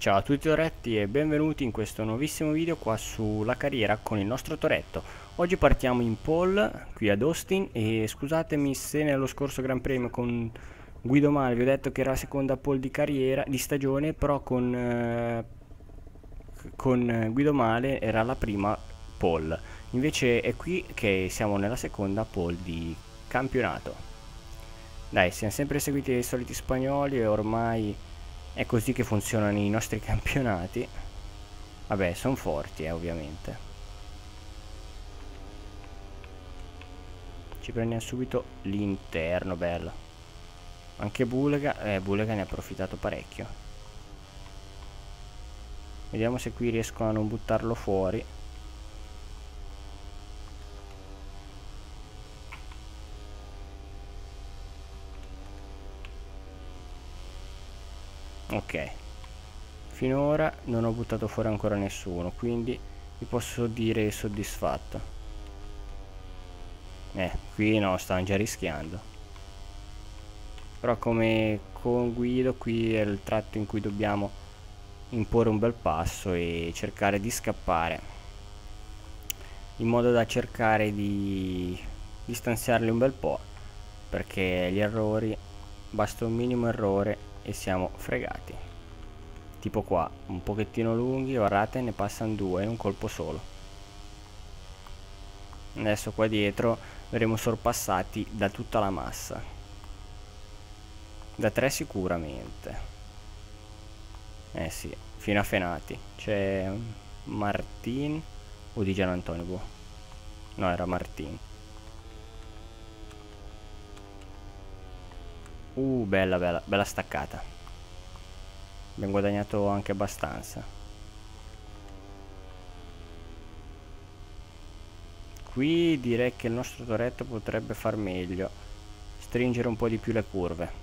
Ciao a tutti Toretti e benvenuti in questo nuovissimo video qua sulla carriera con il nostro Toretto. Oggi partiamo in pole qui ad Austin e scusatemi se nello scorso Gran Premio con Guido Male vi ho detto che era la seconda pole di carriera, di stagione, però con Guido Male era la prima pole. Invece è qui che siamo nella seconda pole di campionato. Dai, siamo sempre seguiti dai soliti spagnoli e ormai è così che funzionano i nostri campionati. Vabbè, sono forti, ovviamente. Ci prendiamo subito l'interno, bello. Anche Bulega ne ha approfittato parecchio. Vediamo se qui riesco a non buttarlo fuori. Ok. Finora non ho buttato fuori ancora nessuno, quindi vi posso dire soddisfatto. Qui no, stanno già rischiando. Però come con Guido qui è il tratto in cui dobbiamo imporre un bel passo e cercare di scappare, in modo da cercare di distanziarli un bel po', perché gli errori, basta un minimo errore e siamo fregati. Tipo qua, un pochettino lunghi, guardate, ne passano due in un colpo solo. Adesso qua dietro verremo sorpassati da tutta la massa, da 3 sicuramente. Sì, fino a Fenati c'è Martin o di Gian Antonio, boh. No, era Martin. Bella bella bella staccata, abbiamo guadagnato anche abbastanza. Qui direi che il nostro Toretto potrebbe far meglio, stringere un po' di più le curve.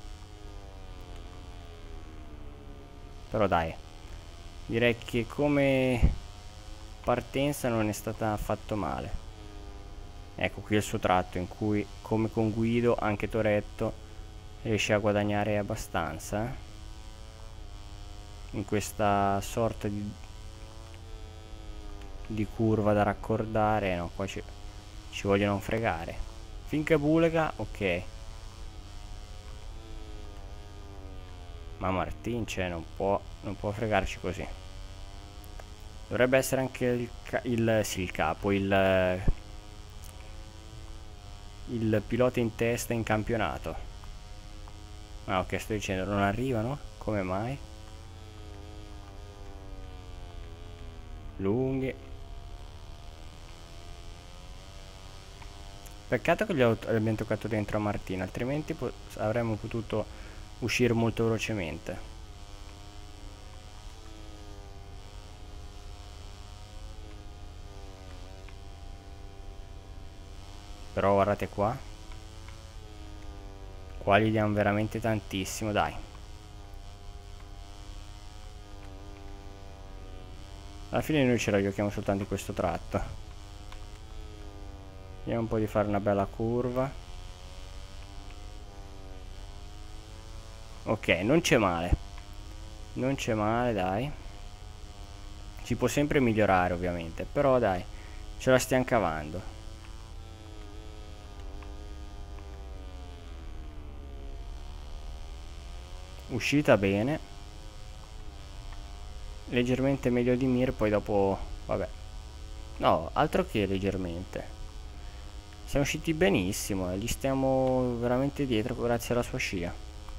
Però dai, direi che come partenza non è stata affatto male. Ecco qui il suo tratto in cui, come con Guido, anche Toretto riesce a guadagnare abbastanza, in questa sorta di curva da raccordare. No, qua ci vogliono fregare. Finché Bulega, ok. Ma Martin, cioè, non può fregarci così. Dovrebbe essere anche il capo, il pilota in testa in campionato. Ah, ok, sto dicendo, non arrivano? Come mai? Lunghi. Peccato che gli abbiamo toccato dentro a Martina, altrimenti avremmo potuto uscire molto velocemente. Però guardate qua. Qua gli diamo veramente tantissimo, dai. Alla fine noi ce la giochiamo soltanto in questo tratto. Vediamo un po' di fare una bella curva. Ok, non c'è male. Non c'è male, dai. Si può sempre migliorare ovviamente, però dai, ce la stiamo cavando. Uscita bene. Leggermente meglio di Mir, poi dopo, vabbè. No, altro che leggermente. Siamo usciti benissimo e gli stiamo veramente dietro grazie alla sua scia.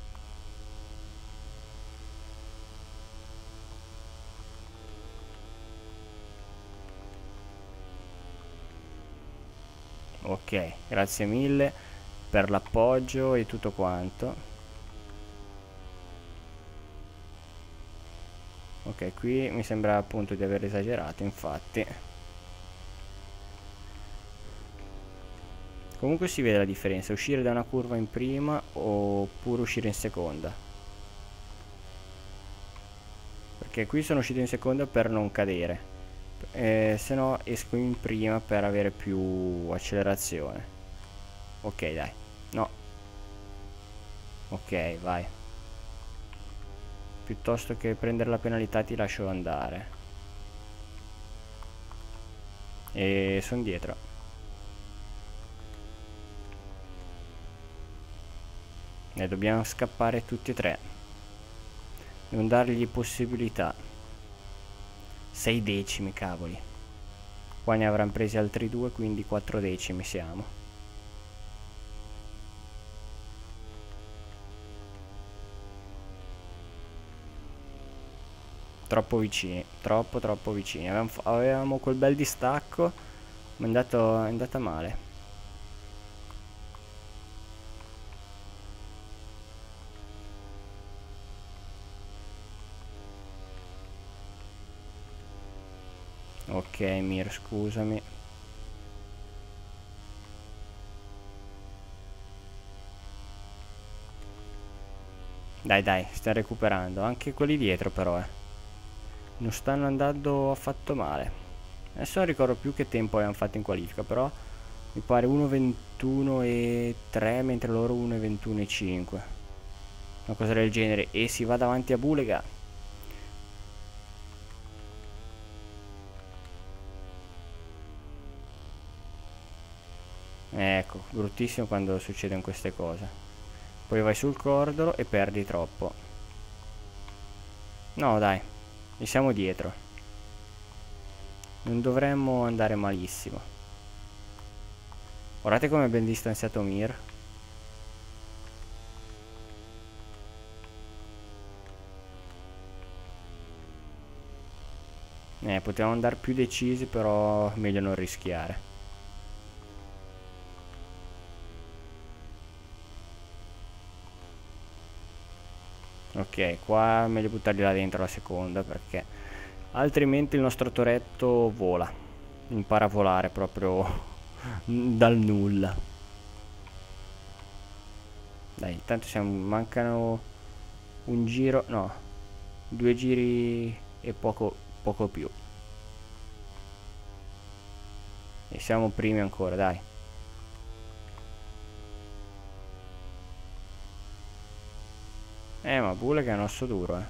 Ok, grazie mille per l'appoggio e tutto quanto. Ok, qui mi sembra appunto di aver esagerato, infatti. Comunque si vede la differenza, uscire da una curva in prima oppure uscire in seconda. Perché qui sono uscito in seconda per non cadere. Se no esco in prima per avere più accelerazione. Ok, dai. No. Ok, vai. piuttosto che prendere la penalità ti lascio andare. E sono dietro. E dobbiamo scappare tutti e tre. Non dargli possibilità. 6 decimi, cavoli. Qua ne avranno presi altri 2, quindi 4 decimi siamo. Troppo vicini, troppo vicini. Avevamo quel bel distacco, ma è andata male. Ok, Mir, scusami. Dai, stiamo recuperando. Anche quelli dietro però, non stanno andando affatto male. Adesso non ricordo più che tempo abbiamo fatto in qualifica, però mi pare 1:21:3 mentre loro 1:21:5. Una cosa del genere. E si va davanti a Bulega. Ecco, bruttissimo quando succedono queste cose. Poi vai sul cordolo e perdi troppo. No, dai, gli siamo dietro. Non dovremmo andare malissimo. Guardate come è ben distanziato Mir. Potevamo andare più decisi, però meglio non rischiare. Ok, qua è meglio buttarli là dentro la seconda, perché altrimenti il nostro toretto vola. Impara a volare proprio dal nulla. Dai, intanto mancano un giro, no, 2 giri e poco più. E siamo primi ancora, dai. Ma Bulega è un osso duro,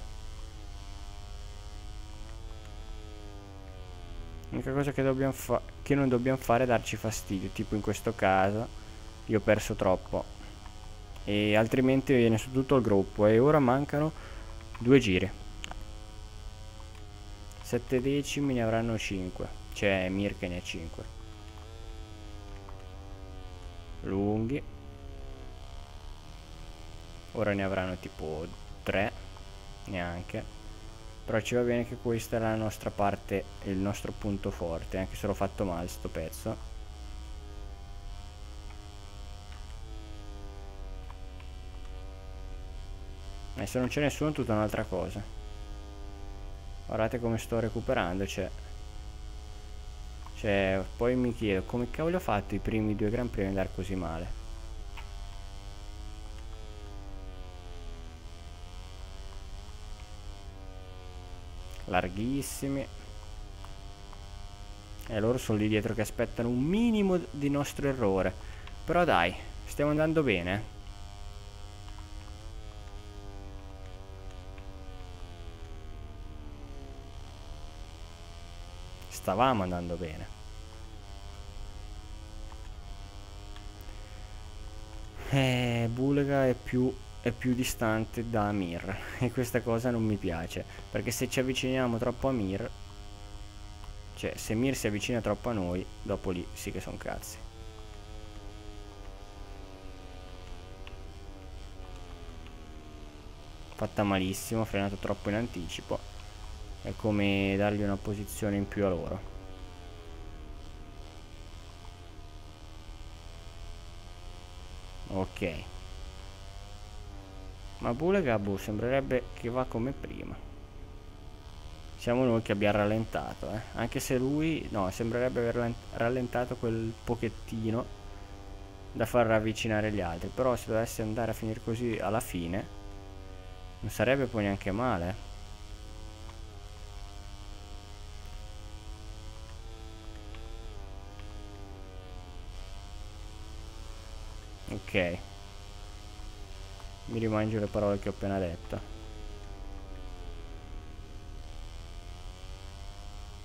L'unica cosa che non dobbiamo fare è darci fastidio, tipo in questo caso io ho perso troppo. E altrimenti viene su tutto il gruppo. E ora mancano 2 giri. 7 decimi ne avranno 5. C'è Mir che ne ha 5. Lunghi. Ora ne avranno tipo 3. Neanche. Però ci va bene che questa è la nostra parte, il nostro punto forte. Anche se l'ho fatto male sto pezzo. E se non c'è nessuno, tutta un'altra cosa. Guardate come sto recuperando, poi mi chiedo come cavolo ho fatto i primi 2 Gran Premi ad andare così male. Larghissimi. E loro sono lì dietro che aspettano un minimo di nostro errore. Però dai, stiamo andando bene. Stavamo andando bene. Bulega è più distante da Mir. E questa cosa non mi piace. Perché se ci avviciniamo troppo a Mir, cioè se Mir si avvicina troppo a noi, dopo lì sì che sono cazzi. Fatta malissimo, frenato troppo in anticipo. È come dargli una posizione in più a loro. Ok. Ma Bulegabu sembrerebbe che va come prima. Siamo noi che abbiamo rallentato, Anche se lui, no, sembrerebbe aver rallentato quel pochettino da far avvicinare gli altri. Però se dovesse andare a finire così alla fine, non sarebbe poi neanche male. Ok. Mi rimangio le parole che ho appena detto.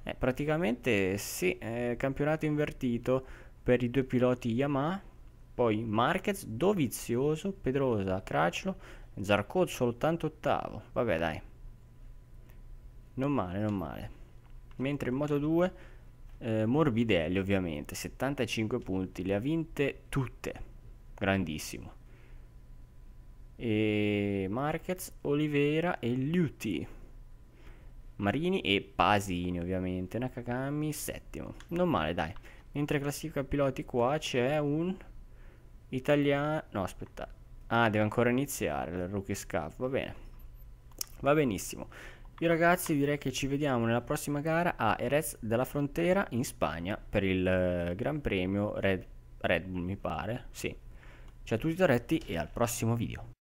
Praticamente sì, campionato invertito per i due piloti Yamaha, poi Marquez, Dovizioso, Pedrosa, Crutchlow, Zarco all'88º. Vabbè dai, non male, non male. Mentre in Moto 2 Morbidelli ovviamente, 75 punti, le ha vinte tutte, grandissimo. E Marquez, Oliveira e Liuti, Marini e Pasini ovviamente, Nakagami settimo, non male dai. Mentre classifica piloti qua c'è un italiano, no aspetta, ah deve ancora iniziare il Rookie Scuff, va bene, va benissimo. Io ragazzi direi che ci vediamo nella prossima gara a Jerez de la Frontera in Spagna per il Gran Premio Red Bull mi pare, sì. Ciao a tutti Toretti e al prossimo video.